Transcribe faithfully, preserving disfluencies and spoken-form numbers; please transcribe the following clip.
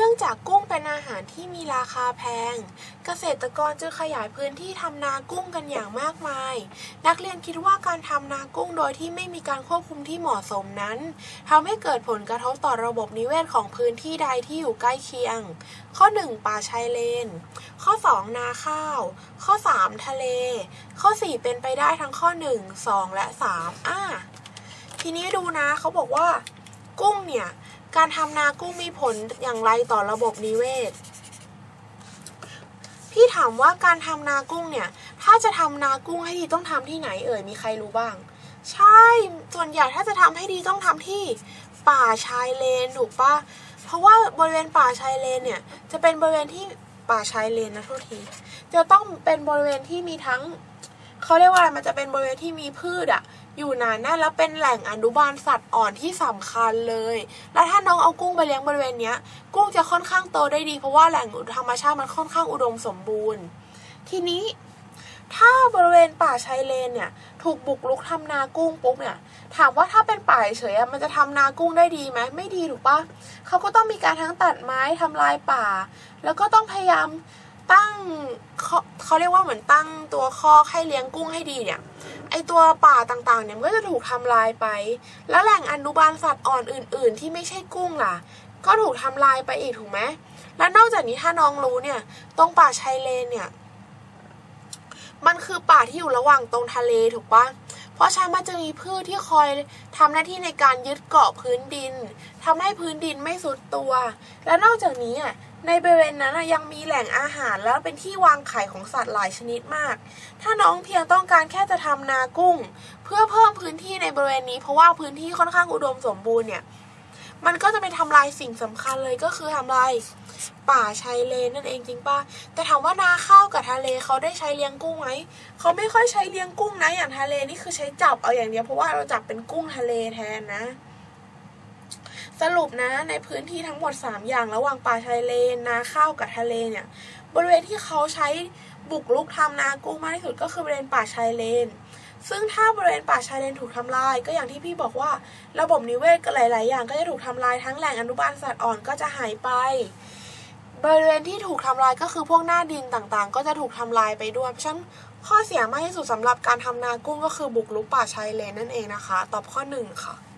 องจากกุ้งเป็นอาหารที่มีราคาแพงเกษตรกรจึงขยายพื้นที่ทำนากุ้งกันอย่างมากมายนักเรียนคิดว่าการทำนากุ้งโดยที่ไม่มีการควบคุมที่เหมาะสมนั้นทำให้เกิดผลกระทบต่อระบบนิเวศของพื้นที่ใดที่อยู่ใกล้เคียงข้อหนึ่งป่าชายเลนข้อสองนาข้าวข้อสามทะเลข้อสี่เป็นไปได้ทั้งข้อหนึ่ง สองและสามอ่ะทีนี้ดูนะเขาบอกว่ากุ้งเนี่ยการทำนากุ้งมีผลอย่างไรต่อระบบนิเวศพี่ถามว่าการทำนากุ้งเนี่ยถ้าจะทำนากุ้งให้ดีต้องทำที่ไหนเอ่ยมีใครรู้บ้างใช่ส่วนใหญ่ถ้าจะทำให้ดีต้องทำที่ป่าชายเลนถูกปะเพราะว่าบริเวณป่าชายเลนเนี่ยจะเป็นบริเวณที่ป่าชายเลนนะโทษทีจะต้องเป็นบริเวณที่มีทั้งเขาเรียกว่าอะไรมันจะเป็นบริเวณที่มีพืชอะอยู่หนาแน่นแล้วเป็นแหล่งอนุบาลสัตว์อ่อนที่สำคัญเลยแล้วถ้าน้องเอากุ้งไปเลี้ยงบริเวณเนี้ยกุ้งจะค่อนข้างโตได้ดีเพราะว่าแหล่งธรรมชาติมันค่อนข้างอุดมสมบูรณ์ทีนี้ถ้าบริเวณป่าชายเลนเนี่ยถูกบุกรุกทำนากุ้งปุ๊บเนี่ยถามว่าถ้าเป็นป่าเฉยมันจะทำนากุ้งได้ดีไหมไม่ดีถูกปะเขาก็ต้องมีการทั้งตัดไม้ทำลายป่าแล้วก็ต้องพยายามตั้งเขาเรียกว่าเหมือนตั้งตัวคอกให้เลี้ยงกุ้งให้ดีเนี่ยไอตัวป่าต่างๆเนี่ยมันก็จะถูกทำลายไปแล้วแหล่งอนุบาลสัตว์อ่อนอื่นๆที่ไม่ใช่กุ้งล่ะก็ถูกทำลายไปอีกถูกไหมและนอกจากนี้ถ้าน้องรู้เนี่ยตรงป่าชายเลนเนี่ยมันคือป่าที่อยู่ระหว่างตรงทะเลถูกปะเพราะฉะนั้นมันจะมีพืชที่คอยทำหน้าที่ในการยึดเกาะพื้นดินทำให้พื้นดินไม่ทรุดตัวและนอกจากนี้อ่ะในบริเวณนั้นยังมีแหล่งอาหารแล้วเป็นที่วางไข่ของสัตว์หลายชนิดมากถ้าน้องเพียงต้องการแค่จะทำนากุ้งเพื่อเพิ่มพื้นที่ในบริเวณนี้เพราะว่าพื้นที่ค่อนข้างอุดมสมบูรณ์เนี่ยมันก็จะไปทำลายสิ่งสำคัญเลยก็คือทำลายป่าชายเลนนั่นเองจริงป่ะแต่ถามว่านาข้าวกับทะเลเขาได้ใช้เลี้ยงกุ้งไหมเขาไม่ค่อยใช้เลี้ยงกุ้งนะอย่างทะเลนี่คือใช้จับเอาอย่างเดียวเพราะว่าเราจับเป็นกุ้งทะเลแทนนะสรุปนะในพื้นที่ทั้งหมดสามอย่างระหว่างป่าชายเลนนาข้าวกับทะเลเนี่ยบริเวณที่เขาใช้บุกรุกทำนากุ้งมากที่สุดก็คือบริเวณป่าชายเลนซึ่งถ้าบริเวณป่าชายเลนถูกทำลายก็อย่างที่พี่บอกว่าระบบนิเวศก็หลายๆอย่างก็จะถูกทำลายทั้งแหล่งอนุบาลสัตว์อ่อนก็จะหายไปบริเวณที่ถูกทำลายก็คือพวกหน้าดินต่างๆก็จะถูกทำลายไปด้วยเพราะฉะนั้นข้อเสียมากที่สุดสำหรับการทำนากุ้งก็คือบุกรุกป่าชายเลนนั่นเองนะคะตอบข้อหนึ่งค่ะ